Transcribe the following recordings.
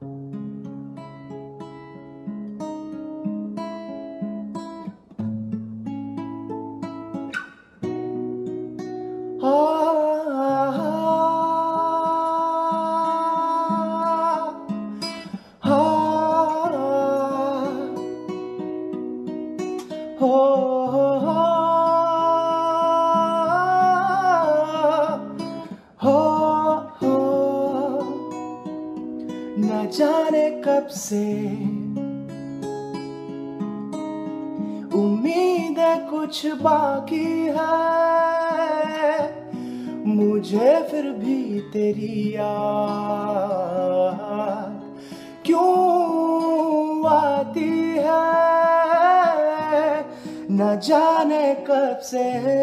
न जाने कब से उम्मीद है कुछ बाकी है, मुझे फिर भी तेरी याद क्यों आती है, न जाने कब से।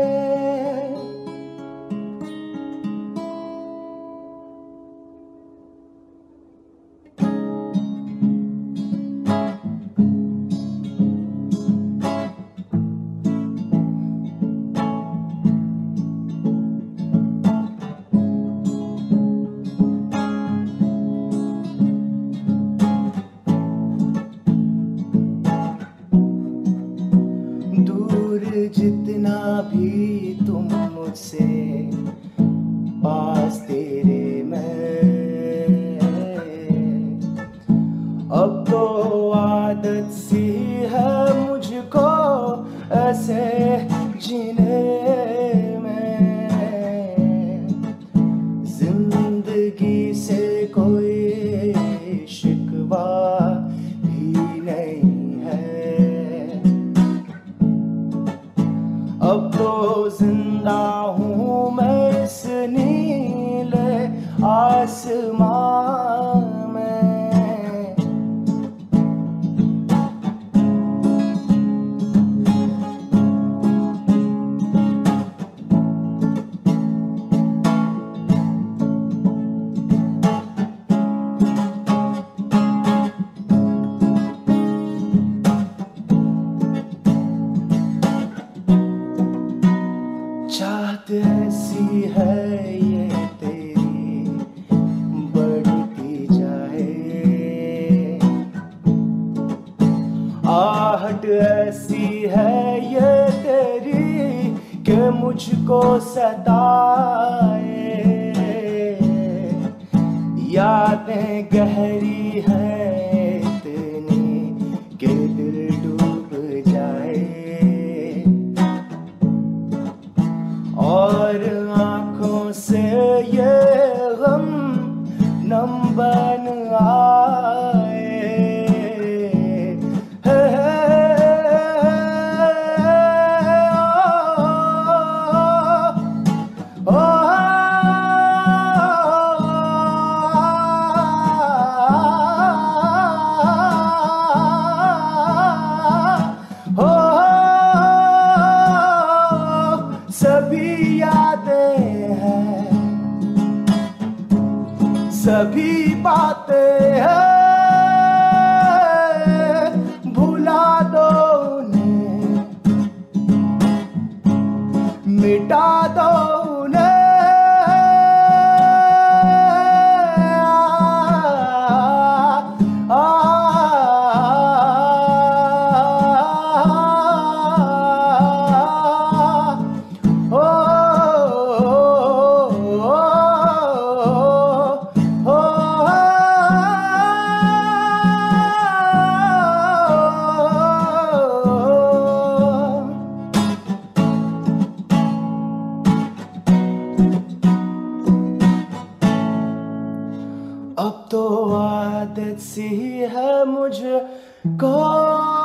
जितना भी तुम मुझसे पास तेरे में, अब तो आदत सी है मुझको ऐसे जीने में, जिंदगी से कोई शिकवा भी नहीं है, अब तो जिंदा हूँ मैं इस नीले आसमां में। चाहत ऐसी है ये तेरी बढ़ती जाए, आहट ऐसी है ये तेरी कि मुझको सताए, यादें गहरी है इतनी कि दिल डूब जाए, और आँखों से ये गम नम बन आए, सभी यादें हैं, सभी बातें हैं, भुला दो उन्हें, मिटा दो उन्हें, अब तो आदत सी है मुझको